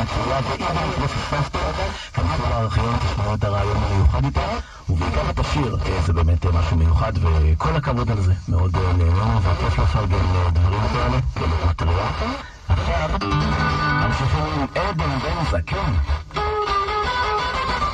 צעירה ואם לא פספסת, כנסו לארכיון, תשמעו את הרעיון המיוחד איתה, ובעיקר את השיר, זה באמת משהו מיוחד, וכל הכבוד על זה. מאוד נהנינו וכיף לפרגן דברים כאלה, כאלה מטריה. עכשיו, ממשיכים עם עדן בן זקן.